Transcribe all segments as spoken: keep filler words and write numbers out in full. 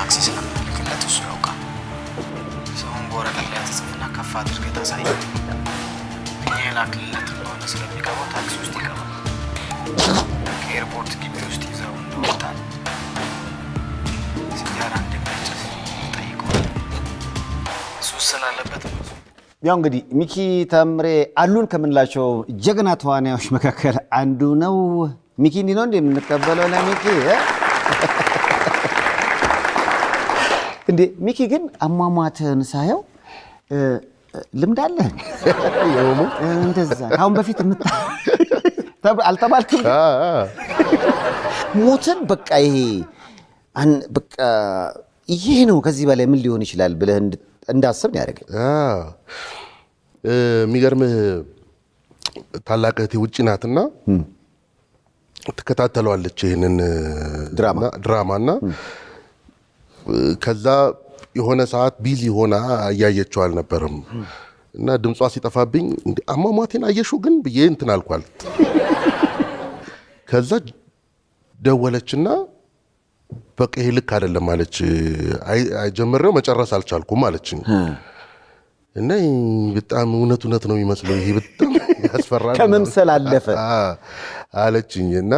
ታክሲ ስለምትልክለት እሱ ያውቃል ሰውን በወረቀት ላይ ተጽፎና ከፍ አድርገህ ታሳየው እኛ ላክልለት እንደሆነ ስለሚገባው ታክሲ ውስጥ ይገባል ከኤርፖርት ግቢ ውስጥ ይዘው እንደወጣን ሲጋራ እንደሚያጨስ ጠይቀዋል ሱስ ስላለበት ያው እንግዲህ ሚኪ ታምሬ አሉን ከምንላቸው ጀግና ተዋናዮች መካከል አንዱ ነው ሚኪ እንዲህ ነው እንደምንቀበለው ለሚኪ እንዴ ሚኪ ግን አሟሟተን ሳየው ልምድ አለ የሆኑ እንደዛ አሁን በፊት ምታ አልተባልክም ሞትን በቃ ይሄ አን በቃ ይሄ ነው ከዚህ በላይ ምን ሊሆን ይችላል ብለህ እንዳስብ ያደርገኝ አዎ የሚገርምህ ታላቀቴ ውጪ ናትና ተከታተለዋለች ይሄንን ድራማ ድራማና ከዛ የሆነ ሰዓት ቢዚ ሆና ያያየችው አልነበረም እና ድምጿ ሲጠፋብኝ አማማቴን አየሽው ግን ብዬ እንትን አልኳል ከዛ ደወለችና በቃ ይሄ ልክ አይደለም ማለች አይጀምረው መጨረስ አልቻልኩም ማለችኝ እና በጣም እውነት እውነት ነው የሚመስለው ይሄ በጣም ያስፈራል ከመምሰል አለፈ አለችኝና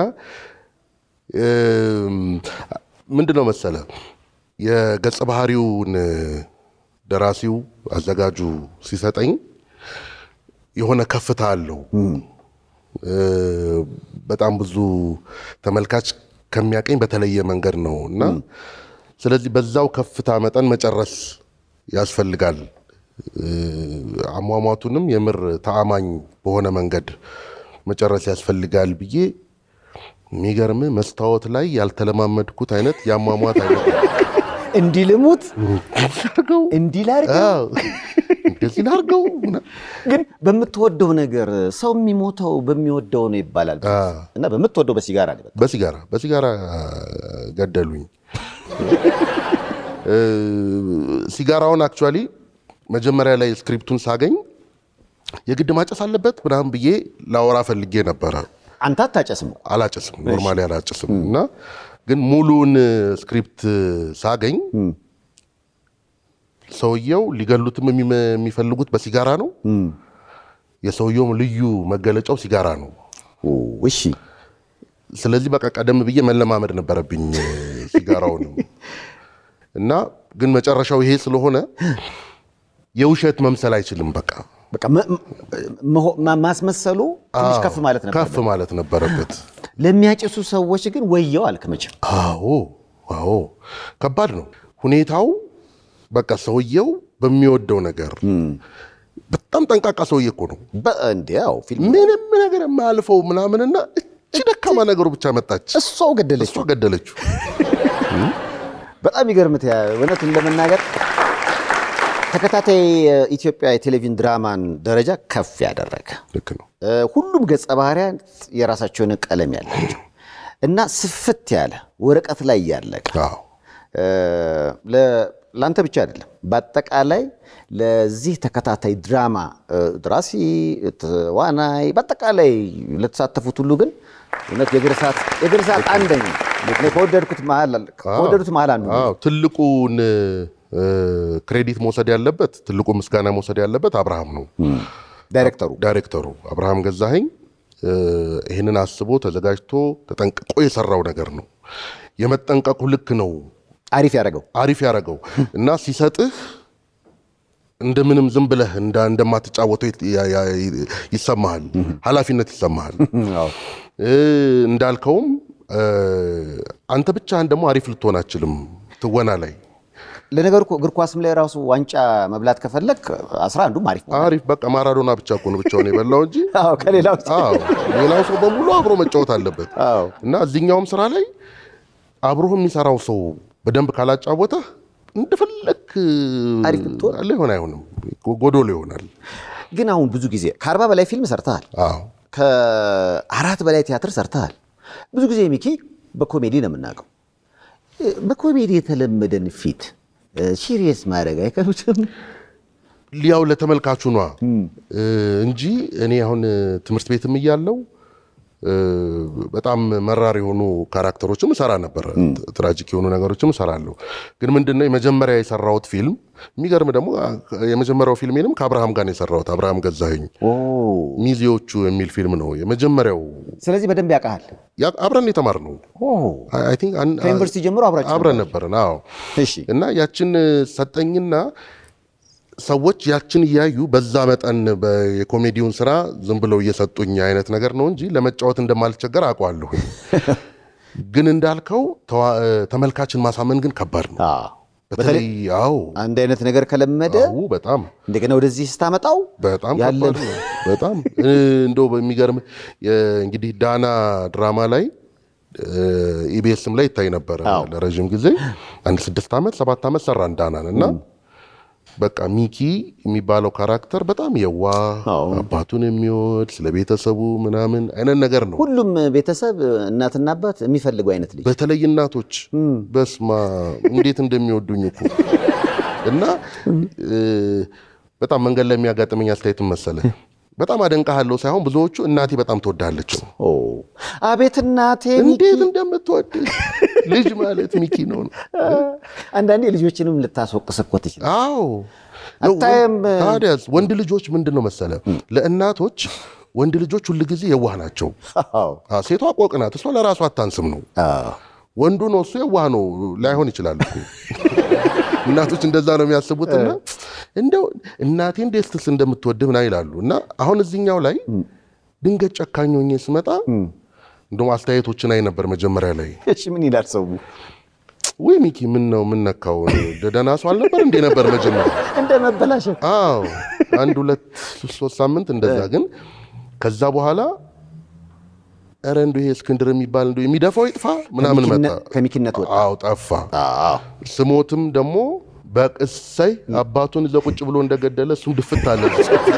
ምንድነው መሰለ የገጸ ባህሪውን ደራሲው አዘጋጁ ሲሰጠኝ የሆነ ከፍታ አለው በጣም ብዙ ተመልካች ከሚያቀኝ በተለየ መንገድ ነውና ስለዚህ በዛው ከፍታ መጠን መጨረስ ያስፈልጋል አሟሟቱንም የምር ተአማኝ በሆነ መንገድ መጨረስ ያስፈልጋል ብዬ የሚገርም መስታወት ላይ ያልተለማመድኩት አይነት ያሟሟት አይነት እንዲልሙት አርገው እንዲላርገው እንደዚህ ላርገው ግን በመተወደው ነገር ሰው የሚሞተው በሚወደው ነው ይባላል እና በመተወደው በሲጋራ ነው በሲጋራ በሲጋራ ገደሉኝ ሲጋራውን አክቹአሊ መጀመሪያ ላይ ስክሪፕቱን ሳገኝ የግድ ማጨስ አለበት ምናምን ብዬ ላወራ ፈልጌ ነበር አንተ አታጨስም አላጨስም ኖርማሊ አላጨስም እና ግን ሙሉን ስክሪፕት ሳገኝ ሰውየው ሊገሉትም የሚፈልጉት በሲጋራ ነው የሰውየው ልዩ መገለጫው ሲጋራ ነው እሺ ስለዚህ በቃ ቀደም ብዬ መለማመድ ነበረብኝ ሲጋራውን እና ግን መጨረሻው ይሄ ስለሆነ የውሸት መምሰል አይችልም በቃ በቃ ማስመሰሉ ትንሽ ከፍ ማለት ነበር ከፍ ማለት ነበረበት ለሚያጨሱ ሰዎች ግን ወየው አልከመች አዎ አዎ ከባድ ነው ሁኔታው በቃ ሰውየው በሚወደው ነገር በጣም ጠንቃቃ ሰውዬ እኮ ነው በእንዲያው ፊልም ምንም ነገር የማያልፈው ምናምንና እቺ ደካማ ነገሩ ብቻ መጣች እሷው ገደለች እሷው ገደለች በጣም ይገርምት ያ እውነቱን ለመናገር ተከታታይ ኢትዮጵያ የቴሌቪዥን ድራማን ደረጃ ከፍ ያደረገ ልክ ነው ሁሉም ገጸ ባህሪያን የራሳቸውን ቀለም ያላቸው እና ስፍት ያለ ወረቀት ላይ ያለቀ አዎ ለላንተ ብቻ አይደለም በአጠቃላይ ለዚህ ተከታታይ ድራማ ድራሲ ተዋናይ በአጠቃላይ ለተሳተፉት ሁሉ ግን እውነት የግርሳት የግርሳት አንደኛ ለወደድኩት መሃል ወደዱት መሃል አንዱ አዎ ትልቁን ክሬዲት መውሰድ ያለበት ትልቁ ምስጋና መውሰድ ያለበት አብርሃም ነው ዳይሬክተሩ ዳይሬክተሩ አብርሃም ገዛኸኝ ይሄንን አስቦ ተዘጋጅቶ ተጠንቅቆ የሰራው ነገር ነው የመጠንቀቁ ልክ ነው አሪፍ ያረጋው አሪፍ ያረጋው እና ሲሰጥህ እንደምንም ዝም ብለህ እንደ እንደማትጫወተው ይሰማሃል ኃላፊነት ይሰማሃል አዎ እንዳልከውም አንተ ብቻህን ደግሞ አሪፍ ልትሆን አትችልም ትወና ላይ ለነገሩ እግር ኳስም ላይ ራሱ ዋንጫ መብላት ከፈለክ አስራ አንዱም አሪፍ አሪፍ በቃ ማራዶና ብቻ እኮ ነው ብቻውን የበላው እንጂ አዎ ከሌላው አዎ ሌላው ሰው በሙሉ አብሮ መጫወት አለበት አዎ እና እዚህኛውም ስራ ላይ አብሮ የሚሰራው ሰው በደንብ ካላጫወተ እንደፈለክ አሪፍ ልትሆን ሊሆን አይሆንም ጎዶሎ ይሆናል ግን አሁን ብዙ ጊዜ ከአርባ በላይ ፊልም ሰርተሃል አዎ ከአራት በላይ ቲያትር ሰርተሃል ብዙ ጊዜ ሚኪ በኮሜዲ ነው የምናውቀው በኮሜዲ የተለመደን ፊት ሲሪየስ ማድረግ አይከብድም ሊያው ለተመልካቹ ነው እንጂ እኔ አሁን ትምህርት ቤትም እያለው በጣም መራር የሆኑ ካራክተሮችም ሰራ ነበር ትራጂክ የሆኑ ነገሮችም ሰራለሁ ግን ምንድነው የመጀመሪያ የሰራሁት ፊልም የሚገርም ደግሞ የመጀመሪያው ፊልሜንም ከአብርሃም ጋር ነው የሰራሁት አብርሃም ገዛኸኝ ኦ ሚዜዎቹ የሚል ፊልም ነው የመጀመሪያው ስለዚህ በደንብ ያቃል ያ አብረን የተማርነው ኦ አይ ቲንክ ከዩኒቨርሲቲ ጀምሮ አብራችሁ አብረን ነበርና አዎ እሺ እና ያችን ሰጠኝና ሰዎች ያችን ያዩ በዛ መጠን በኮሜዲውን ስራ ዝም ብለው እየሰጡኝ አይነት ነገር ነው እንጂ ለመጫወት እንደማልቸገር አውቀዋለሁ ግን እንዳልከው ተመልካችን ማሳመን ግን ከባድ ነው አዎ በተለይ አዎ አንድ አይነት ነገር ከለመደ አዎ በጣም እንደገና ወደዚህ ስታመጣው በጣም ከባድ ነው በጣም እንደው በሚገርም እንግዲህ ዳና ድራማ ላይ ኢቢኤስም ላይ ይታይ ነበር ለረጅም ጊዜ አንድ ስድስት አመት ሰባት አመት ሰራን ዳናንና በቃ ሚኪ የሚባለው ካራክተር በጣም የዋ አባቱን የሚወድ ስለ ቤተሰቡ ምናምን አይነት ነገር ነው ሁሉም ቤተሰብ እናትና አባት የሚፈልጉ አይነት ልጅ በተለይ እናቶች በስማ እንዴት እንደሚወዱኝ እኮ እና በጣም መንገድ ላይ የሚያጋጥመኝ አስተያየት መሰለ በጣም አደንቃለሁ ሳይሆን ብዙዎቹ እናቴ በጣም ተወዳለች ኦ አቤት እናቴ እንዴት እንደምትወድ ልጅ ማለት ሚኪ ነው አንዳንዴ ልጆችንም ልታስወቅስ እኮ ትችላለህ አዎ አታየም ታዲያስ ወንድ ልጆች ምንድነው መሰለ ለእናቶች ወንድ ልጆች ሁሉ ጊዜ የዋህ ናቸው አዎ ሴቷ ቆቅናት እሷ ለራሷ አታንስም ነው አዎ ወንዱ ነው እሱ የዋህ ነው ላይሆን ይችላል እኮ እናቶች እንደዛ ነው የሚያስቡትና እንደው እናቴ እንዴትስ እንደምትወድምና ይላሉና አሁን እዚህኛው ላይ ድንገት ጨካኞኝ ስመጣ እንደው አስተያየቶችን አይ ነበር መጀመሪያ ላይ እሺ ምን ይላል ሰው ወይ ሚኪ ምን ነው ምን ነካው ደደና ሰው አልነበር እንዴ ነበር መጀመሪያ እንደ መበላሸት አዎ አንድ ሁለት ሶስት ሳምንት እንደዛ ግን ከዛ በኋላ አረ እንደው ይሄ እስክንድር የሚባል እንደው የሚደፋው ይጥፋ ምናምን መጣ ከሚኪነት ወጣ አዎ ጠፋ አዎ ስሞትም ደግሞ በቅሰይ አባቱን ዘቁጭ ብሎ እንደገደለ እሱም ድፍት አለ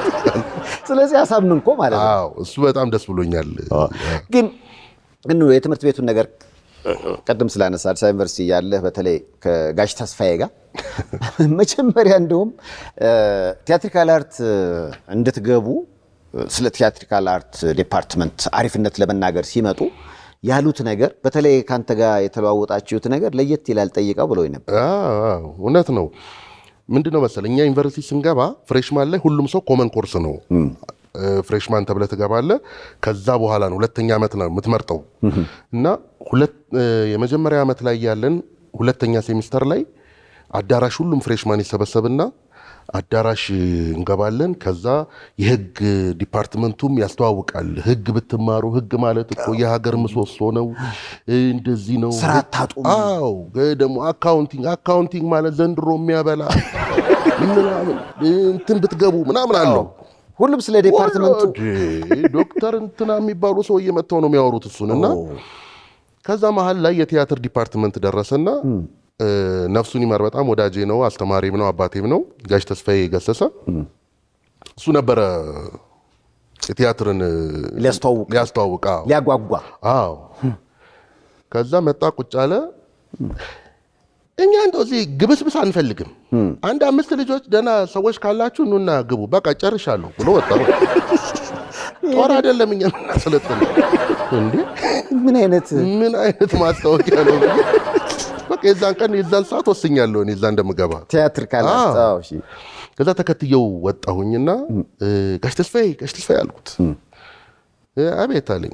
ስለዚህ አሳምንኮ ማለት ነው አዎ እሱ በጣም ደስ ብሎኛል ግን ግን የትምህርት ቤቱን ነገር ቀደም ስላነሳ አዲስ አበባ ዩኒቨርሲቲ ያለ በተለይ ከጋሽ ተስፋዬ ጋር መጀመሪያ እንደውም ቲያትሪካል አርት እንድትገቡ ስለ ቲያትሪካል አርት ዲፓርትመንት አሪፍነት ለመናገር ሲመጡ ያሉት ነገር በተለይ ካንተ ጋር የተለዋወጣችሁት ነገር ለየት ይላል ጠይቀው ብለው ነበር አዎ እውነት ነው ምንድነው መሰለኛ ዩኒቨርሲቲ ስንገባ ፍሬሽማን ላይ ሁሉም ሰው ኮመን ኮርስ ነው ፍሬሽማን ተብለ ተገባለ ከዛ በኋላ ነው ሁለተኛ አመት ነው የምትመርጠው እና ሁለት የመጀመሪያ አመት ላይ ያለን ሁለተኛ ሴሚስተር ላይ አዳራሽ ሁሉም ፍሬሽማን ይሰበሰብና አዳራሽ እንገባለን ከዛ የህግ ዲፓርትመንቱም ያስተዋውቃል ህግ ብትማሩ ህግ ማለት እኮ የሀገር ምሰሶ ነው እንደዚህ ነው ስራ ታጡ አዎ ደግሞ አካውንቲንግ አካውንቲንግ ማለት ዘንድሮ የሚያበላ ምናምን እንትን ብትገቡ ምናምን አለው ሁሉም ስለ ዲፓርትመንቱ ዶክተር እንትና የሚባሉ ሰው እየመጣው ነው የሚያወሩት እሱንና ከዛ መሃል ላይ የቲያትር ዲፓርትመንት ደረሰና ነፍሱን ይማር በጣም ወዳጄ ነው አስተማሪም ነው አባቴም ነው ጋሽ ተስፋዬ ገሰሰ እሱ ነበር የቲያትርን ሊያስተዋውቅ ሊያስተዋውቅ ሊያጓጓ አዎ ከዛ መጣ ቁጭ አለ እኛ እንደው እዚህ ግብስብስ አንፈልግም አንድ አምስት ልጆች ደና ሰዎች ካላችሁ ኑና ግቡ በቃ ጨርሻለሁ ብሎ ወጣ ጦር አይደለም እኛ ስለተነ እንዴ ምን አይነት ምን አይነት ማስታወቂያ ነው በቃ የዛን ቀን የዛን ሰዓት ወስኛለሁ እኔ እዛ እንደምገባ ቲያትር ካላችሁ አዎ እሺ ከዛ ተከትየው ወጣሁኝና ጋሽ ተስፋዬ ጋሽ ተስፋዬ አልኩት አቤት አለኝ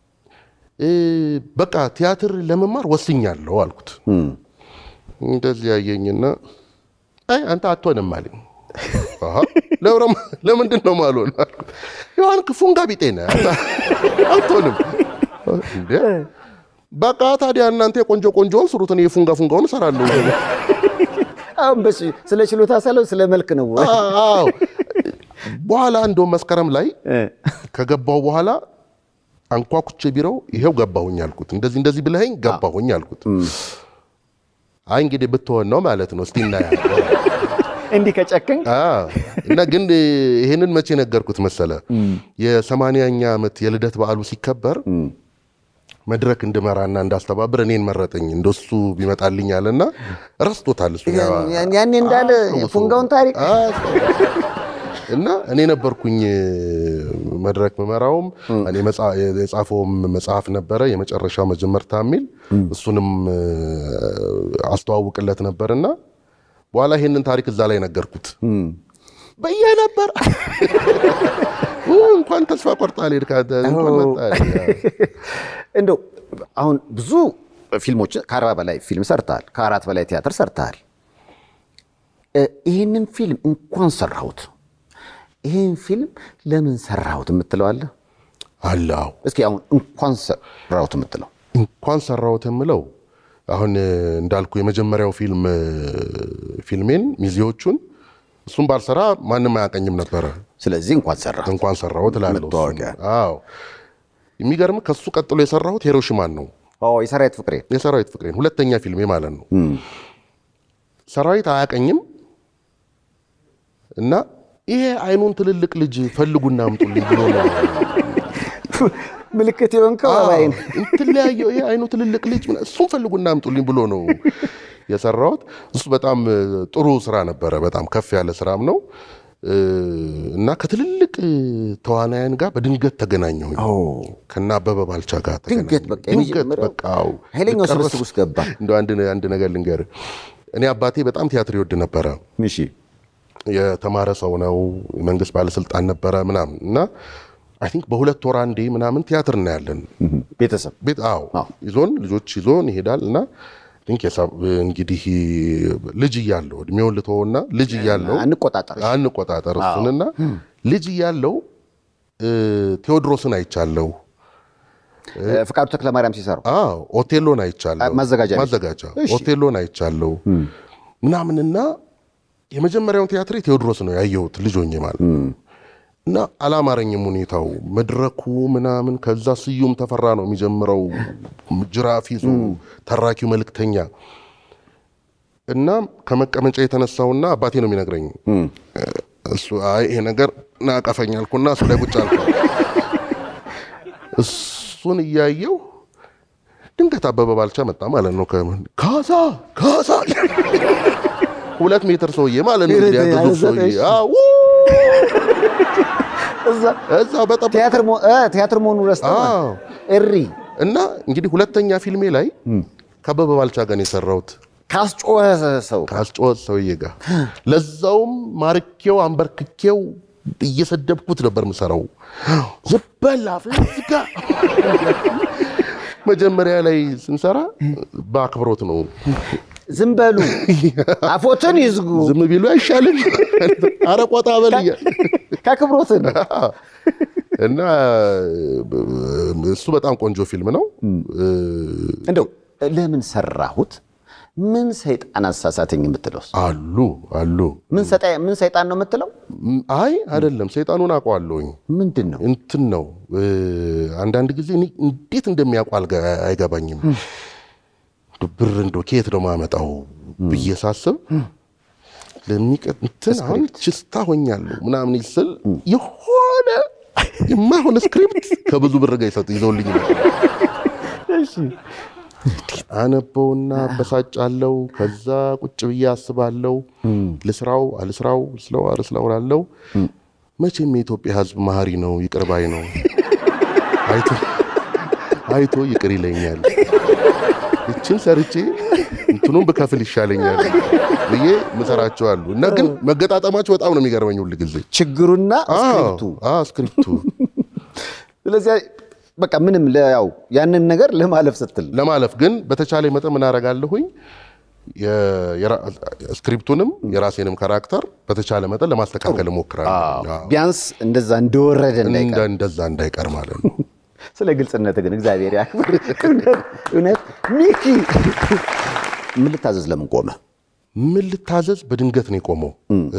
በቃ ቲያትር ለመማር ወስኛለሁ አልኩት እንደዚህ ያየኝና አይ አንተ አትሆንም አለኝ አሃ ለምን ለምንድን ነው ማልሆን አልኩት ዮሐን ክፉንጋ ቢጤና አትሆንም እንዴ በቃ ታዲያ እናንተ ቆንጆ ቆንጆን ስሩት እኔ ፉንጋ ፉንጋውን ሰራለሁ አሁን በስ ስለ ችሎታ ሳለው ስለ መልክ ነው አዎ በኋላ እንደው መስከረም ላይ ከገባው በኋላ አንኳኩቼ ቢሮው ይሄው ገባሁኝ አልኩት እንደዚህ እንደዚህ ብለኸኝ ገባሁኝ አልኩት አይ እንግዲህ ብትሆን ነው ማለት ነው እስቲና ያ እንዲ ከጨከኝ አዎ እና ግን ይሄንን መቼ ነገርኩት መሰለ የ80ኛ ዓመት የልደት በዓሉ ሲከበር መድረክ እንደመራና እንዳስተባብር እኔን መረጠኝ እንደሱ ቢመጣልኝ አለና ረስቶታል እሱ ያኔ እንዳለ ፉንጋውን ታሪክ እና እኔ ነበርኩኝ መድረክ መመራውም እኔ መጽሐፍ የጻፈውም መጽሐፍ ነበረ የመጨረሻው መጀመርታ የሚል እሱንም አስተዋውቅለት ነበርና በኋላ ይሄንን ታሪክ እዛ ላይ ነገርኩት በየነበር እንኳን ተስፋ ቆርጣል ይርካደ እንኳን መጣ እንደው አሁን ብዙ ፊልሞች ከአርባ በላይ ፊልም ሰርታል ከአራት በላይ ቲያትር ሰርታል ይሄንን ፊልም እንኳን ሰራሁት ይሄን ፊልም ለምን ሰራሁት የምትለው አለ አላው እስኪ አሁን እንኳን ሰራሁት የምትለው እንኳን ሰራሁት የምለው አሁን እንዳልኩ የመጀመሪያው ፊልም ፊልሜን ሚዜዎቹን እሱን ባልሰራ ማንንም አያቀኝም ነበር ስለዚህ እንኳን ሰራ እንኳን ሰራሁት ላለው አዎ የሚገርም ከሱ ቀጥሎ የሰራሁት ሂሮሺማን ነው አዎ የሰራዊት ፍቅሬ የሰራዊት ፍቅሬ ሁለተኛ ፊልሜ ማለት ነው ሰራዊት አያቀኝም እና ይሄ አይኑን ትልልቅ ልጅ ፈልጉና አምጡልኝ ብሎ ነው ምልክት ይሆንከው አባይን እንትለያየው ይሄ አይኑ ትልልቅ ልጅ እሱን ፈልጉና አምጡልኝ ብሎ ነው የሰራሁት እሱ በጣም ጥሩ ስራ ነበረ በጣም ከፍ ያለ ስራም ነው እና ከትልልቅ ተዋናያን ጋር በድንገት ተገናኘሁ ከና አበበ ባልቻ ጋር ድንገት በቃ ድንገት በቃው ኃይለኛው ስብስብ ውስጥ ገባ እንደው አንድ አንድ ነገር ልንገር እኔ አባቴ በጣም ቲያትር ይወድ ነበር እሺ የተማረ ሰው ነው መንግስት ባለስልጣን ነበር ምናምን እና አይ ቲንክ በሁለት ወር አንዴ ምናምን ቲያትር እና ያለን ቤተሰብ ቤት አው ይዞን ልጆች ይዞን ይሄዳልና ቲንክ የሳብ እንግዲህ ልጅ ይያለው እድሜውን ልተውና ልጅ ይያለው አንቆጣጣር አንቆጣጣር እሱንና ልጅ ይያለው ቴዎድሮስን አይቻለው ፍቃዱ ተክለ ማርያም ሲሰሩ አዎ ኦቴሎን አይቻለው ማዘጋጃ ማዘጋጃ ኦቴሎን አይቻለው ምናምንና የመጀመሪያው ቲያትር ቴዎድሮስ ነው ያየሁት ልጆኜ ማለት እና አላማረኝም ሁኔታው መድረኩ ምናምን ከዛ ስዩም ተፈራ ነው የሚጀምረው ጅራፍ ይዞ ተራኪው መልክተኛ እና ከመቀመጫ የተነሳውና አባቴ ነው የሚነግረኝ እሱ አይ ይሄ ነገር ናቀፈኛልኩና እሱ ላይ ቁጭ አልኩ እሱን እያየው ድንገት አበበ ባልቻ መጣ ማለት ነው ከምን ካሳ ካሳ ሁለት ሜትር ሰውዬ ማለት ነው ያገዙ ሰውዬ አው እዛ እዛ በጣም ቲያትር ሞ ቲያትር ሞኑ ረስተው እሪ እና እንግዲህ ሁለተኛ ፊልሜ ላይ ከአበበ ባልቻ ጋር ነው የሰራሁት ካስጮኸ ሰው ካስጮኸ ሰውዬ ጋር ለዛውም ማርኬው አንበርክኬው እየሰደብኩት ነበር መሰራው ዘበላ ፍዝጋ መጀመሪያ ላይ ስንሰራ በአክብሮት ነው ዝም በሉ አፎትን ይዝጉ ዝም ቢሉ አይሻልም አረቆጣ በልያ ከክብሮት እና እሱ በጣም ቆንጆ ፊልም ነው እንደው ለምን ሰራሁት ምን ሰይጣን አሳሳተኝ የምትለው አሉ አሉ ምን ሰጣይ ምን ሰይጣን ነው የምትለው አይ አይደለም ሰይጣኑን አቋለውኝ ምንድነው እንትን ነው አንዳንድ ጊዜ እንዴት እንደሚያቋል አይገባኝም ብር እንደው ከየት ነው ማመጣው በየሳስብ ለሚቀጥል አሁን ችስታ ሆኛለሁ ምናምን ይስል የሆነ የማይሆን ስክሪፕት ከብዙ ብር ጋር ይሰጥ ይዞልኝ ነው እሺ አነበውና በሳጫለው ከዛ ቁጭ ብዬ አስባለው ለስራው አልስራው ስለው አርስላው አለው መቼም የኢትዮጵያ ህዝብ ማህሪ ነው ይቅርባይ ነው አይቶ አይቶ ይቅር ይለኛል እቺን ሰርቼ እንትኑን በከፍል ይሻለኛል ብዬ መሰራቸው አሉ እና ግን መገጣጣማቸው በጣም ነው የሚገርመኝ ሁሉ ጊዜ ችግሩና ስክሪፕቱ አ ስክሪፕቱ ስለዚህ በቃ ምንም ለያው ያንን ነገር ለማለፍ ስትል ለማለፍ ግን በተቻለ መጠን ምን አረጋለሁኝ የስክሪፕቱንም የራሴንም ካራክተር በተቻለ መጠን ለማስተካከል ሞክራለሁ ቢያንስ እንደዛ እንደወረደ እንዳይቀር እንደዛ እንዳይቀር ማለት ነው ስለ ግልጽነት ግን እግዚአብሔር ያክብር እውነት ሚኪ ምን ልታዘዝ ለምን ቆመ ምን ልታዘዝ በድንገት ነው የቆመው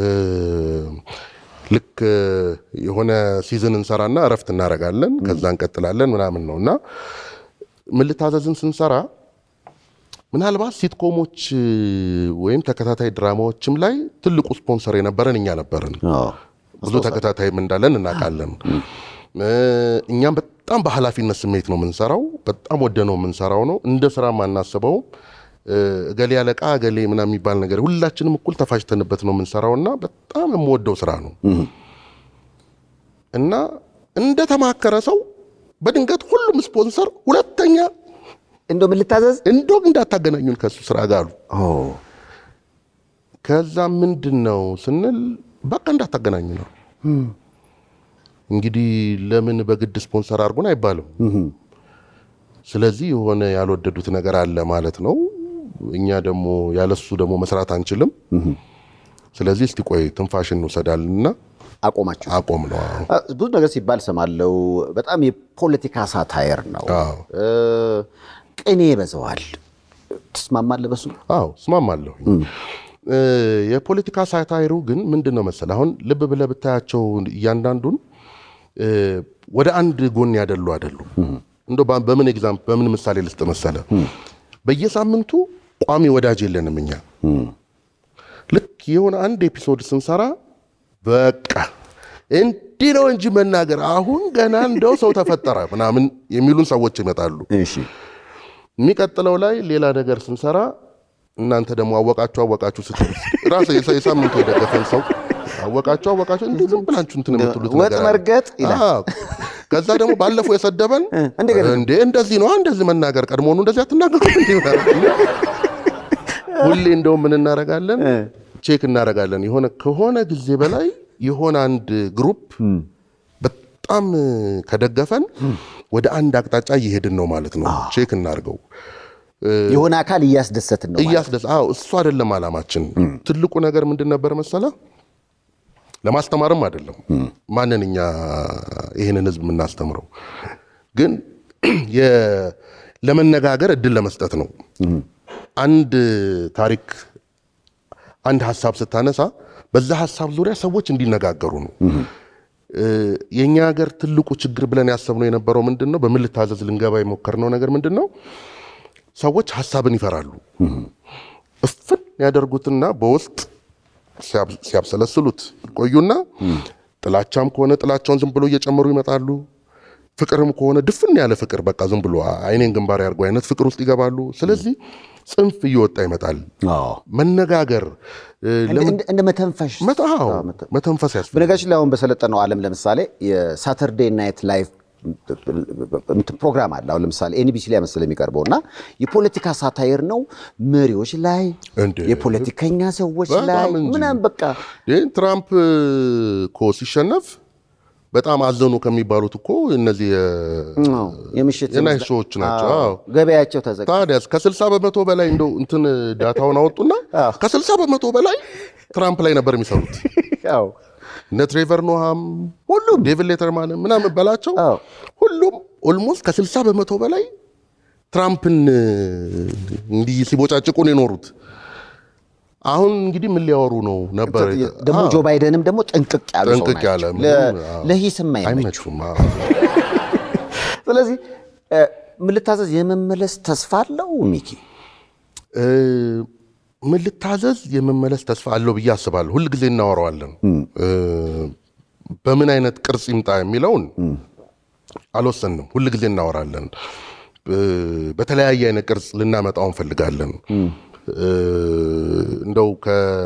ልክ የሆነ ሲዝን እንሰራና አረፍት እናረጋለን ከዛ እንቀጥላለን ምናምን ነውና ምን ልታዘዝን ስንሰራ ምናልባት ሲትኮሞች ወይም ተከታታይ ድራማዎችም ላይ ትልቁ ስፖንሰር የነበረን እኛ ነበርን ብዙ ተከታታይም እንዳለን እናቃለን እኛም በጣም በኃላፊነት ስሜት ነው የምንሰራው በጣም ወደነው የምንሰራው ነው እንደ ስራ ማናስበው ገሌ ያለቃ ገሌ ምናምን የሚባል ነገር ሁላችንም እኩል ተፋጭተንበት ነው የምንሰራውና በጣም የምወደው ስራ ነው እና እንደተማከረ ሰው በድንገት ሁሉም ስፖንሰር ሁለተኛ እንደው ምን ልታዘዝ እንደው እንዳታገናኙን ከሱ ስራ ጋር ኦ ከዛ ምንድነው ስንል በቃ እንዳታገናኙ ነው እንግዲህ ለምን በግድ ስፖንሰር አድርጉን አይባልም ስለዚህ የሆነ ያልወደዱት ነገር አለ ማለት ነው እኛ ደግሞ ያለሱ ደግሞ መስራት አንችልም ስለዚህ እስቲ ቆይ ትንፋሽን እንወሰዳልና አቆማችሁ አቆም ነው ብዙ ነገር ሲባል ሰማለው በጣም የፖለቲካ ሳታየር ነው እ ቅኔ በዘዋል ተስማማለ በሱ አዎ ተስማማለሁ እ የፖለቲካ ሳታየሩ ግን ምንድነው መሰለ አሁን ልብ ብለ ብታያቸው እያንዳንዱን እ ወደ አንድ ጎን ያደሉ አይደሉ እንደው በምን ኤግዛምፕል በምን ምሳሌ ልስጥ መሰለ በየሳምንቱ ቋሚ ወዳጅ የለንም እኛ ልክ የሆነ አንድ ኤፒሶድ ስንሰራ በቃ እንዲህ ነው እንጂ መናገር አሁን ገና እንደው ሰው ተፈጠረ ምናምን የሚሉን ሰዎች ይመጣሉ እሺ የሚቀጥለው ላይ ሌላ ነገር ስንሰራ እናንተ ደግሞ አወቃችሁ አወቃችሁ ስትሉ ራስ የሳምንቱ የደገፈን ሰው አወቃችሁ አወቃችሁ እንዴ ዝም ብላችሁ እንትን የምትሉት ነገር ወጥ መርገጥ ይላል ከዛ ደግሞ ባለፈው የሰደበን እንዴ እንደዚህ ነው እንደዚህ መናገር ቀድሞኑ እንደዚህ አትናገሩ እንዴ ሁሌ እንደው ምን እናረጋለን ቼክ እናረጋለን የሆነ ከሆነ ጊዜ በላይ የሆነ አንድ ግሩፕ በጣም ከደገፈን ወደ አንድ አቅጣጫ እየሄድን ነው ማለት ነው ቼክ እናርገው የሆነ አካል እያስደሰትን ነው እያስደስ አዎ እሱ አይደለም አላማችን ትልቁ ነገር ምንድን ነበር መሰለ ለማስተማርም አይደለም ማንንኛ ይሄንን ህዝብ እናስተምረው ግን የ ለመነጋገር እድል ለመስጠት ነው አንድ ታሪክ አንድ ሐሳብ ስታነሳ በዛ ሐሳብ ዙሪያ ሰዎች እንዲነጋገሩ ነው የኛ ሀገር ትልቁ ችግር ብለን ያሰብነው የነበረው ምንድነው በምን ልታዘዝ ልንገባ የሞከርነው ነገር ምንድነው ሰዎች ሐሳብን ይፈራሉ እፍን ያደርጉትና በውስጥ ሲያብሰለስሉት ቆዩና ጥላቻም ከሆነ ጥላቻውን ዝም ብሎ እየጨመሩ ይመጣሉ ፍቅርም ከሆነ ድፍን ያለ ፍቅር በቃ ዝም ብሎ አይኔን ግንባር ያርጉ አይነት ፍቅር ውስጥ ይገባሉ ስለዚህ ጽንፍ እየወጣ ይመጣል አዎ መነጋገር እንደ መተንፈስ መታው መተንፈስ ያስፈልጋል በነገራችን ላይ አሁን በሰለጠነው ዓለም ለምሳሌ የሳተርዴይ ናይት ላይቭ ፕሮግራም አለ አሁን ለምሳሌ ኤንቢሲ ላይ መስለ የሚቀርበውና የፖለቲካ ሳታየር ነው መሪዎች ላይ የፖለቲከኛ ሰዎች ላይ ምናም በቃ ትራምፕ ኮ ሲሸነፍ በጣም አዘኑ ከሚባሉት እኮ እነዚህ የምሽት የናይሾች ናቸው አዎ ገበያቸው ተዘጋ ታዲያስ ከ60 በመቶ በላይ እንደው እንትን ዳታውን አወጡና ከ60 በመቶ በላይ ትራምፕ ላይ ነበር የሚሰሩት አዎ እነ ትሬቨር ኖሃም ሁሉም ዴቪድ ሌተርማን ምናምን በላቸው ሁሉም ኦልሞስት ከ60 በመቶ በላይ ትራምፕን እንዲህ ሲቦጫጭቁ ነው የኖሩት አሁን እንግዲህ ምን ሊያወሩ ነው ነበር ደሞ ጆ ባይደንም ደሞ ጥንቅቅ ያሉ ሰው ጥንቅቅ ያለ ለሂስም አይመቹም ስለዚህ ምን ልታዘዝ የመመለስ ተስፋ አለው ሚኪ እ ምን ልታዘዝ የመመለስ ተስፋ አለው ብዬ አስባለሁ ሁሉ ጊዜ እናወራዋለን በምን አይነት ቅርጽ ይምጣ የሚለውን አልወሰንም ሁሉ ጊዜ እናወራለን በተለያየ አይነት ቅርጽ ልናመጣው እንፈልጋለን እንደው ከ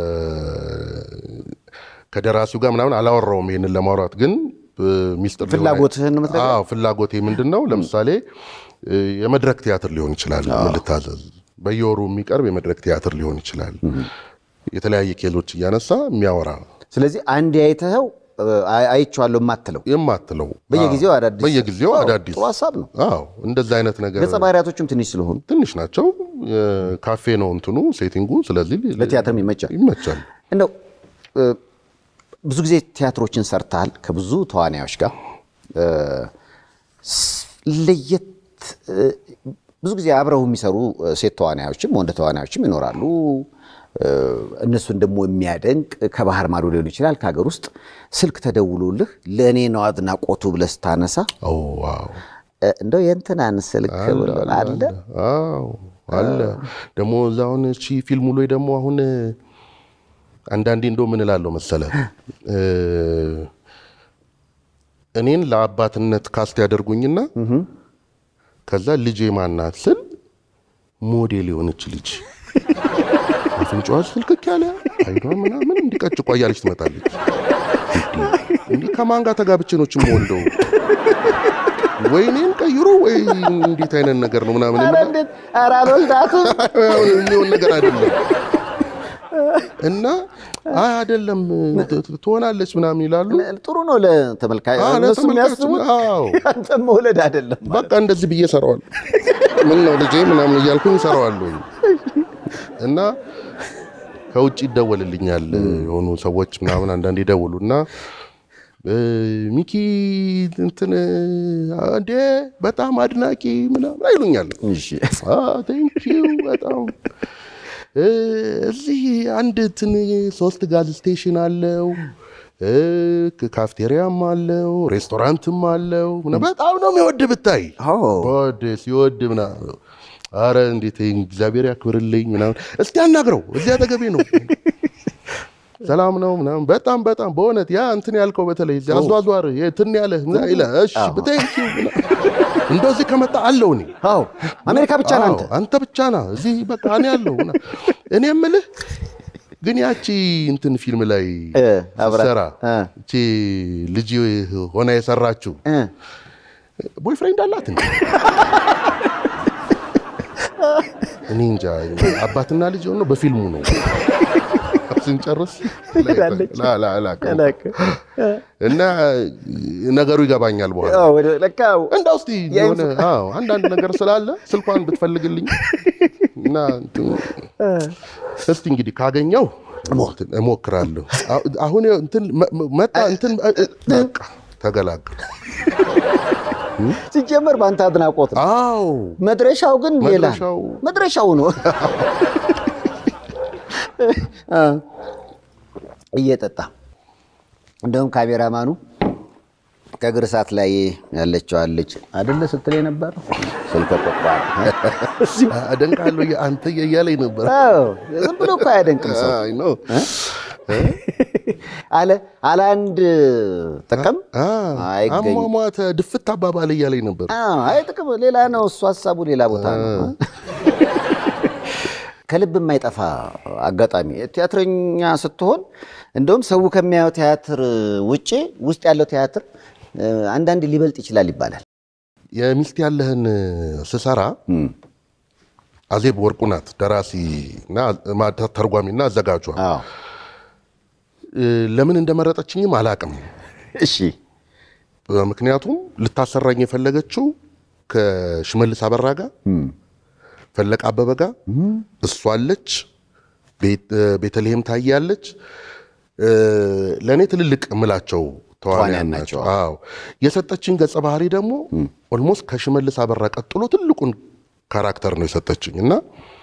ከደራሲው ጋር ምናምን አላወራውም ይሄንን ለማውራት ግን ሚስጥር ፍላጎትህን መጥተህ አዎ ፍላጎቴ ምንድነው ለምሳሌ የመድረክ ቲያትር ሊሆን ይችላል ምን ልታዘዝ በየወሩ የሚቀርብ የመድረክ ቲያትር ሊሆን ይችላል የተለያየ ኬዞች ያነሳ የሚያወራ ስለዚህ አንድ ያይተው አይቻለሁ ማትለው የማትለው በየጊዜው አዳዲስ በየጊዜው አዳዲስ ጥሩ ሐሳብ ነው አዎ እንደዛ አይነት ነገር ገጸ ባህሪያቶችም ትንሽ ስለሆኑ ትንሽ ናቸው ካፌ ነው እንትኑ ሴቲንጉ ስለዚህ ለቲያትርም ይመቻል ይመቻል እንደው ብዙ ጊዜ ቲያትሮችን ሰርታል ከብዙ ተዋናዮች ጋር ለየት ብዙ ጊዜ አብረው የሚሰሩ ሴት ተዋናዮችም ወንድ ተዋናዮችም ይኖራሉ እነሱን ደግሞ የሚያደንቅ ከባህር ማዶ ሊሆን ይችላል ከሀገር ውስጥ ስልክ ተደውሎልህ ለኔ ነው አድናቆቱ ብለህ ስታነሳ ኦ ዋው እንደው የእንትናን ስልክ አለ አዎ አለ ደግሞ ዛውን እቺ ፊልሙ ላይ ደግሞ አሁን አንዳንዴ እንደው ምን እላለሁ መሰለ እኔን ለአባትነት ካስት ያደርጉኝና ከዛ ልጄ ማናት ስል ሞዴል የሆነች ልጅ አፍንጫዋ ስልክክ ያለ አይዷ ምናምን እንዲቀጭ ቆያለች ትመጣለች እንዴ ከማን ጋር ተጋብቼ ነው ጭም ወልደው ወይኔን ቀይሩ ወይ እንዴት አይነት ነገር ነው ምናምን ኧረ እንዴት ኧረ አልወልዳትም የሚሆን ነገር አይደለም እና አይ አይደለም ትሆናለች ምናምን ይላሉ ጥሩ ነው ለተመልካች እነሱ የሚያስቡት አንተም መውለድ አይደለም በቃ እንደዚህ ብዬ ሰራዋል ምን ነው ልጄ ምናምን እያልኩኝ ሰራዋለሁ እና ከውጭ ይደወልልኛል የሆኑ ሰዎች ምናምን አንዳንዴ ይደውሉና ሚኪ እንትን አንዴ በጣም አድናቂ ምናምን አይሉኛል እሺ አ ቴንክ ዩ በጣም እዚህ አንድ እንትን ሶስት ጋዝ ስቴሽን አለው ካፍቴሪያም አለው ሬስቶራንትም አለው በጣም ነው የሚወድ ብታይ ወድ ሲወድ ምናምን አረ እንዴት እግዚአብሔር ያክብርልኝ ምናምን እስቲ አናግረው እዚያ ተገቢ ነው ሰላም ነው ምናምን በጣም በጣም በእውነት ያ እንትን ያልከው በተለይ እዚያ አዟዟር የትን ያለ ይላ እሺ በቴንኪው እንደዚህ ከመጣ አለው እኔ አዎ አሜሪካ ብቻ ነህ አንተ አንተ ብቻ ነህ እዚህ በቃ እኔ ያለው እኔ የምልህ ግን ያቺ እንትን ፊልም ላይ ሰራ እቺ ልጅ ሆና የሰራችው ቦይፍሬንድ አላት እንዴ እኔ እንጃ አባትና ልጅ ሆኖ በፊልሙ ነው ስንጨርስ ላ ላ ላ እና ነገሩ ይገባኛል በኋላ አዎ ለካ እንደው እስቲ የሆነ አዎ አንድ አንድ ነገር ስላለ ስልኳን ብትፈልግልኝ እና እስቲ እንግዲህ ካገኘው እሞክራለሁ አሁን እንትን መጣ እንትን በቃ ተገላግል ሲጀመር ባንተ አድናቆት ነው አዎ መድረሻው ግን ሌላ መድረሻው ነው እየጠጣ እንደውም ካሜራማኑ ከእግር ሰዓት ላይ ያለችው አለች አይደለ ስትለኝ ነበር ስልክ ተቆጣ አደንቃለሁ አንተ እያለኝ ነበር አዎ ዝም ብሎ እኮ አያደንቅም ሰው አይ ኖ አለ አለ አንድ ጥቅም አይገኝ አሟሟተ ድፍት አባባል እያለኝ ነበር አዎ አይ ጥቅም ሌላ ነው እሱ ሐሳቡ ሌላ ቦታ ነው ከልብ የማይጠፋ አጋጣሚ ቲያትረኛ ስትሆን እንደውም ሰው ከሚያየው ቲያትር ውጪ ውስጥ ያለው ቲያትር አንዳንድ ሊበልጥ ይችላል ይባላል የሚስት ያለህን ስሰራ አዜብ ወርቁ ናት ደራሲና ተርጓሚና አዘጋጇ አዎ ለምን እንደመረጠችኝም አላቅም እሺ ምክንያቱም ልታሰራኝ የፈለገችው ከሽመልስ አበራ ጋር ፈለቀ አበበ ጋር እሷ አለች ቤተልሔም ታያለች ለኔ ትልልቅ ምላቸው ተዋናያን ናቸው አዎ የሰጠችኝ ገጸ ባህሪ ደግሞ ኦልሞስት ከሽመልስ አበራ ቀጥሎ ትልቁን ካራክተር ነው የሰጠችኝ እና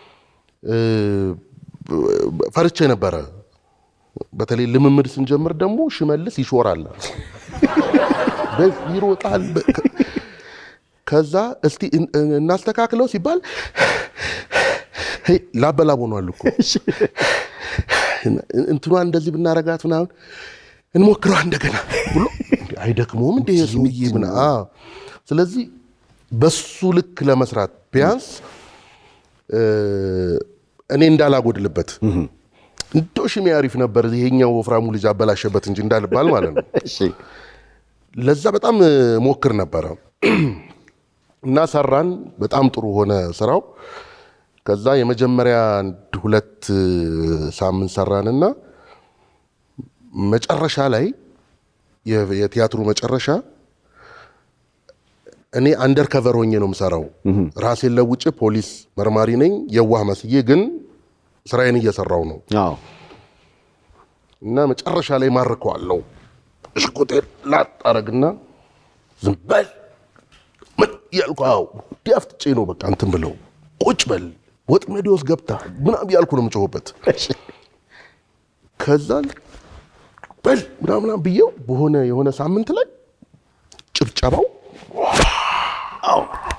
ፈርቼ ነበር በተለይ ልምምድ ስንጀምር ደግሞ ሽመልስ ይሾራል በዚህ ይሮጣል ከዛ እስቲ እናስተካክለው ሲባል ላበላቦ ነው አልኩ እንትኗ እንደዚህ ብናረጋት ምናምን እንሞክረው እንደገና ብሎ አይደክሞም እንደ የሱዬ ምና ስለዚህ በሱ ልክ ለመስራት ቢያንስ እኔ እንዳላጎድልበት እንደው ሽሜ ያሪፍ ነበር ይሄኛው ወፍራሙ ልጅ አበላሸበት እንጂ እንዳልባል ማለት ነው እሺ ለዛ በጣም ሞክር ነበር እና ሰራን በጣም ጥሩ ሆነ ስራው ከዛ የመጀመሪያ ሁለት ሳምንት ሰራንና መጨረሻ ላይ የቲያትሩ መጨረሻ እኔ አንደር ከቨር ሆኜ ነው የምሰራው ራሴን ለውጭ ፖሊስ መርማሪ ነኝ የዋህ መስዬ ግን ስራዬን እየሰራው ነው አዎ እና መጨረሻ ላይ ማርከዋለሁ ሽቁጤ ላጣረግና ዝም በል ምን ያልኳው ዲያፍጥጬ ነው በቃ እንትን ብለው ቁጭ በል ወጥመዴ ውስጥ ገብታ ምናምን ያልኩ ነው የምጮህበት ከዛ በል ምናምን ብዬው በሆነ የሆነ ሳምንት ላይ ጭብጨባው አው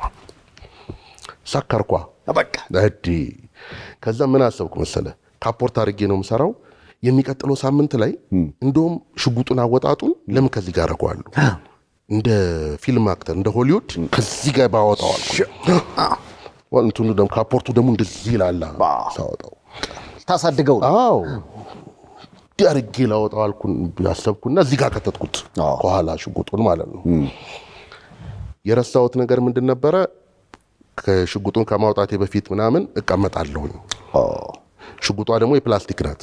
ሰከርኳ በቃ ለዲ ከዛ ምን አሰብኩ መሰለ ካፖርት አድርጌ ነው የምሰራው የሚቀጥለው ሳምንት ላይ እንደውም ሽጉጡን አወጣጡን ለምን ከዚህ ጋር አረጋለሁ እንደ ፊልም አክተር እንደ ሆሊውድ ከዚህ ጋር ባወጣው ወንቱን ደም ካፖርቱ ደሙ እንደዚህ ይላል ሳወጣው ታሳድገው አው ዲያርጌ ላወጣው አልኩን ያሰብኩና እዚህ ጋር ከተትኩት ከኋላ ሽጉጡን ማለት ነው የረሳሁት ነገር ምንድን ነበረ ከሽጉጡን ከማውጣቴ በፊት ምናምን እቀመጣለሁ ኦ ሽጉጧ ደግሞ የፕላስቲክ ናት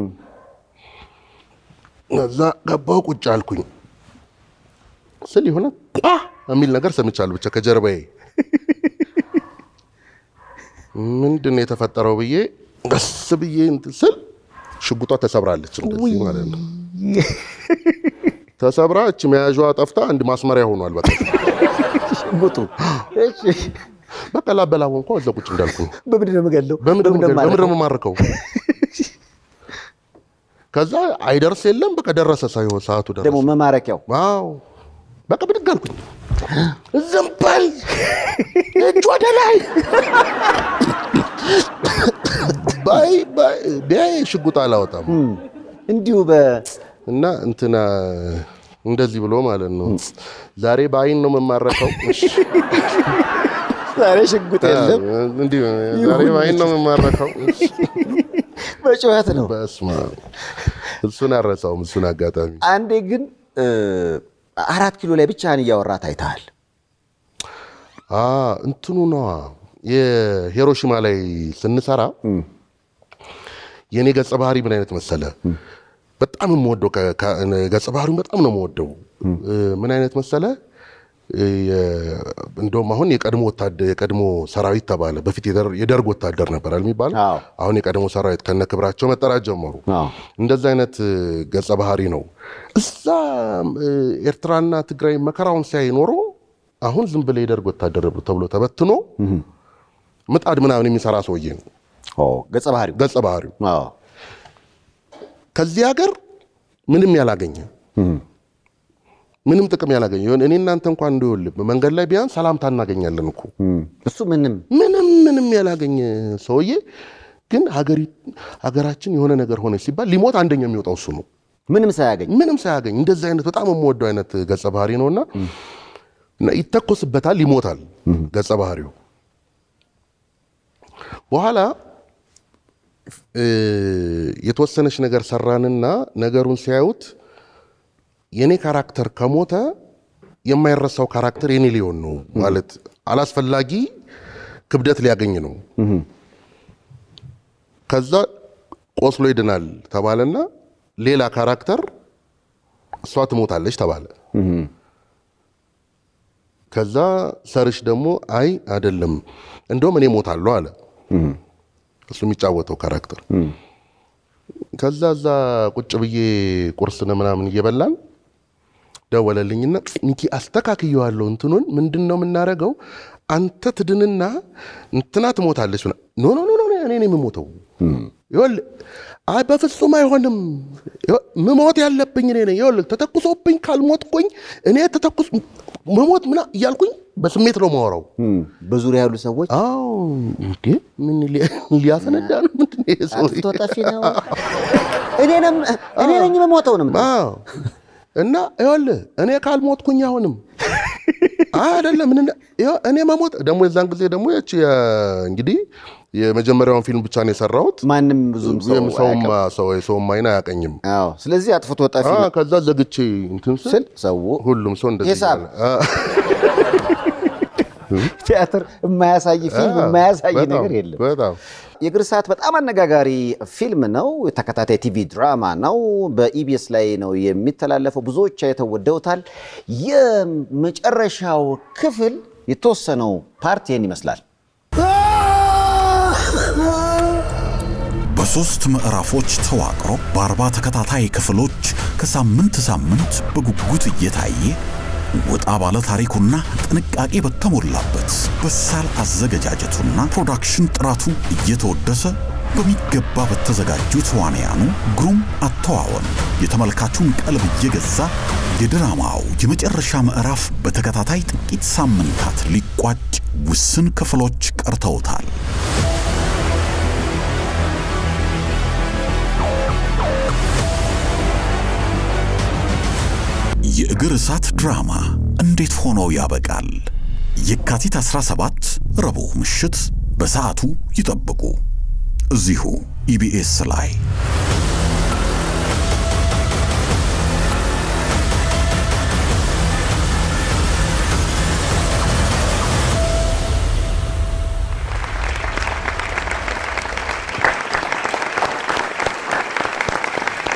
እዛ ገባው ቁጭ አልኩኝ ስል ይሆነ ቋ አሚል ነገር ሰምቻለሁ ብቻ ከጀርባዬ ምንድነው የተፈጠረው ብዬ ገስ ብዬ እንትን ስል ሽጉጧ ተሰብራለች እንደዚህ ማለት ነው ተሰብራ እቺ መያዣዋ ጠፍታ አንድ ማስመሪያ ሆኗል በቃ ሽጉጡ እሺ በቃ ላበላው እንኳን እዛ ቁጭ እንዳልኩኝ በምንድነው መገለው በምንድነው ማርከው ከዛ አይደርስ የለም በቃ ደረሰ ሳይሆን ሰዓቱ ደረሰ ደሞ መማረኪያው ዋው በቃ ብድጋልኩኝ ዘምባል እጁ ወደ ላይ ባይ ባይ ቢያይ ሽጉጥ አላወጣም እንዲሁ በ እና እንትና እንደዚህ ብሎ ማለት ነው ዛሬ ባይን ነው መማረከው ዛሬ ሽጉጥ የለም እንዲሁ ዛሬ ባይን ነው መማረከው በጨዋታ ነው በስማ እሱን አረሳውም እሱን አጋጣሚ አንዴ ግን አራት ኪሎ ላይ ብቻህን እያወራህ ታይታል አ እንትኑ ነው የሂሮሺማ ላይ ስንሰራ የኔ ገጸ ባህሪ ምን አይነት መሰለ በጣም የምወደው ገጸ ባህሪውን በጣም ነው የምወደው ምን አይነት መሰለ እንደውም አሁን የቀድሞ ወታደር የቀድሞ ሰራዊት ተባለ በፊት የደርግ ወታደር ነበር አልሚባል አሁን የቀድሞ ሰራዊት ከነክብራቸው መጠራት ጀመሩ እንደዛ አይነት ገጸ ባህሪ ነው እዛ ኤርትራና ትግራይ መከራውን ሲያይ ኖሮ አሁን ዝም ብለ የደርግ ወታደር ተብሎ ተበትኖ ምጣድ ምናምን የሚሰራ ሰውዬ ነው ኦ ገጸ ባህሪው ገጸ ባህሪው አዎ ከዚህ ሀገር ምንም ያላገኘ ምንም ጥቅም ያላገኘ ይሁን እኔ እናንተ እንኳን እንደውል መንገድ ላይ ቢያን ሰላምታ እናገኛለን እኮ እሱ ምንም ምንም ምንም ያላገኘ ሰውዬ ግን ሀገሪ ሀገራችን የሆነ ነገር ሆነ ሲባል ሊሞት አንደኛ የሚወጣው እሱ ነው ምንም ሳያገኝ ምንም ሳያገኝ እንደዛ አይነት በጣም የምወደው አይነት ገጸ ባህሪ ነውና እና ይተኮስበታል ይሞታል ገጸ ባህሪው በኋላ የተወሰነች ነገር ሰራንና ነገሩን ሲያዩት የኔ ካራክተር ከሞተ የማይረሳው ካራክተር የኔ ሊሆን ነው ማለት አላስፈላጊ ክብደት ሊያገኝ ነው ከዛ ቆስሎ ይድናል ተባለና ሌላ ካራክተር እሷ ትሞታለች ተባለ ከዛ ሰርሽ ደግሞ አይ አይደለም እንደውም እኔ ሞታለሁ አለ እሱ የሚጫወተው ካራክተር ከዛ ዛ ቁጭ ብዬ ቁርስነ ምናምን እየበላን ደወለልኝና እንኪ አስተካክየዋለሁ እንትኑን ምንድነው ምናረጋው አንተ ትድንና እንትና ትሞታለች ኖ ኖ ኖ እኔ ነኝ የምሞተው ይወል አይ በፍጹም አይሆንም መሞት ያለብኝ እኔ ነኝ ይወል ተተኩሶብኝ ካልሞትኩኝ እኔ ተተኩስ መሞት ምና ያልኩኝ በስሜት ነው ማወራው በዙሪያ ያሉ ሰዎች አው እንዴ ምን ሊያፈነዳ ነው ምንድነው ይሰው ተጣፊ ነው እኔ ነኝ እኔ ነኝ የምሞተው ነው አው እና ይወል እኔ ካልሞትኩኝ አሁንም አይደለም ምን እኔ መሞት ደሞ የዛን ጊዜ ደሞ ያቺ እንግዲህ የመጀመሪያውን ፊልም ብቻ ነው የሰራሁት ማንንም ብዙም ሰው የምሰውማ ሰው የሰው ማይና ያቀኝም አዎ ስለዚህ አጥፍቶ ጠፊ ነው ከዛ ዘግቼ እንትን ስል ሰው ሁሉም ሰው እንደዚህ ሂሳብ ቲያትር የማያሳይ ፊልም የማያሳይ ነገር የለም በጣም የእግር ሰዓት በጣም አነጋጋሪ ፊልም ነው ተከታታይ ቲቪ ድራማ ነው በኢቢኤስ ላይ ነው የሚተላለፈው ብዙዎች አይተወደውታል የመጨረሻው ክፍል የተወሰነው ፓርቲን ይመስላል በሶስት ምዕራፎች ተዋቅሮ በአርባ ተከታታይ ክፍሎች ከሳምንት ሳምንት በጉጉት እየታየ ወጣ ባለ ታሪኩና ጥንቃቄ በተሞላበት በሳል አዘገጃጀቱና ፕሮዳክሽን ጥራቱ እየተወደሰ በሚገባ በተዘጋጁ ተዋንያኑ ግሩም አተዋወን የተመልካቹን ቀልብ እየገዛ የድራማው የመጨረሻ ምዕራፍ በተከታታይ ጥቂት ሳምንታት ሊቋጭ ውስን ክፍሎች ቀርተውታል የእግር እሳት ድራማ እንዴት ሆኖ ያበቃል የካቲት አስራ ሰባት ረቡዕ ምሽት በሰዓቱ ይጠብቁ እዚሁ ኢቢኤስ ላይ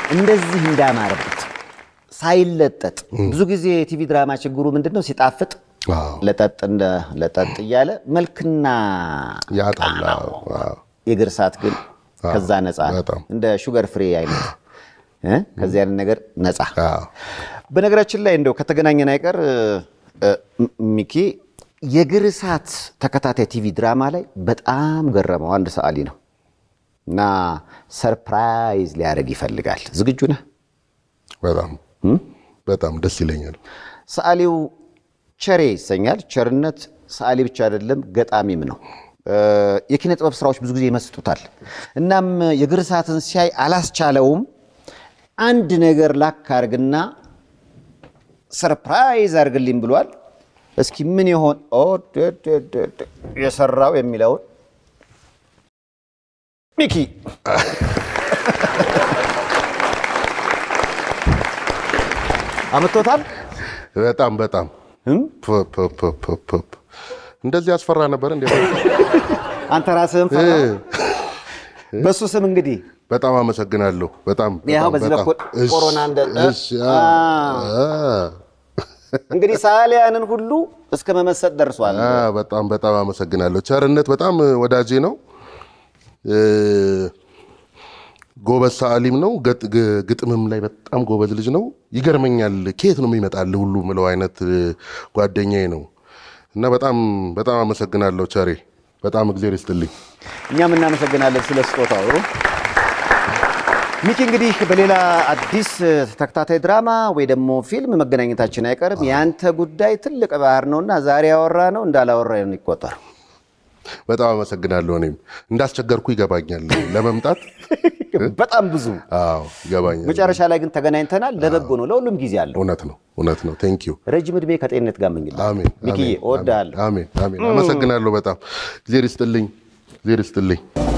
እንደዚህ እንዳማረበት ሳይለጠጥ ብዙ ጊዜ ቲቪ ድራማ ችግሩ ምንድነው ሲጣፍጥ ለጠጥ እንደ ለጠጥ እያለ መልክና ያጣላ የግርሳት ግን ከዛ ነፃ እንደ ሹገር ፍሪ አይነት እ ከዚህ ያለ ነገር ነፃ በነገራችን ላይ እንደው ከተገናኘን አይቀር ሚኪ የግርሳት ተከታታይ ቲቪ ድራማ ላይ በጣም ገረመው አንድ ሰዓሊ ነው እና ሰርፕራይዝ ሊያደርግ ይፈልጋል ዝግጁ ነህ በጣም በጣም ደስ ይለኛል ሰዓሊው ቸሬ ይሰኛል ቸርነት ሰዓሊ ብቻ አይደለም ገጣሚም ነው የኪነ ጥበብ ስራዎች ብዙ ጊዜ ይመስጡታል እናም የግርሳትን ሲያይ አላስቻለውም አንድ ነገር ላካርግና ሰርፕራይዝ አርግልኝ ብሏል እስኪ ምን ይሆን ኦ የሰራው የሚለው ሚኪ አመጣታል በጣም በጣም እንደዚህ ያስፈራ ነበር እንዴ አንተ ራስህን ፈራ በሱ ስም እንግዲህ በጣም አመሰግናለሁ በጣም ያው በዚህ በኩል ኮሮና እንደ እሺ እንግዲህ ሳሊያንን ሁሉ እስከ መመሰጥ ደርሷል በጣም በጣም አመሰግናለሁ ቸርነት በጣም ወዳጄ ነው ጎበዝ ሰዓሊም ነው ግጥምም ላይ በጣም ጎበዝ ልጅ ነው ይገርመኛል ከየት ነው የሚመጣል ሁሉ ምለው አይነት ጓደኛዬ ነው እና በጣም በጣም አመሰግናለሁ ቸሬ በጣም እግዚአብሔር ይስጥልኝ እኛም እናመሰግናለን ስለ ስጦታው ሚኪ እንግዲህ በሌላ አዲስ ተከታታይ ድራማ ወይ ደግሞ ፊልም መገናኘታችን አይቀርም ያንተ ጉዳይ ትልቅ ባህር ነውና ዛሬ ያወራ ነው እንዳላወራ ነው ይቆጠር በጣም አመሰግናለሁ እኔም እንዳስቸገርኩ ይገባኛል ለመምጣት በጣም ብዙ አዎ ይገባኛል መጨረሻ ላይ ግን ተገናኝተናል ለበጎ ነው ለሁሉም ጊዜ አለ እውነት ነው እውነት ነው ቴንክ ዩ ረጅም እድሜ ከጤንነት ጋር መንገድ አሜን ሚኪ ወዳል አሜን አሜን አመሰግናለሁ በጣም እግዚአብሔር ይስጥልኝ እግዚአብሔር ይስጥልኝ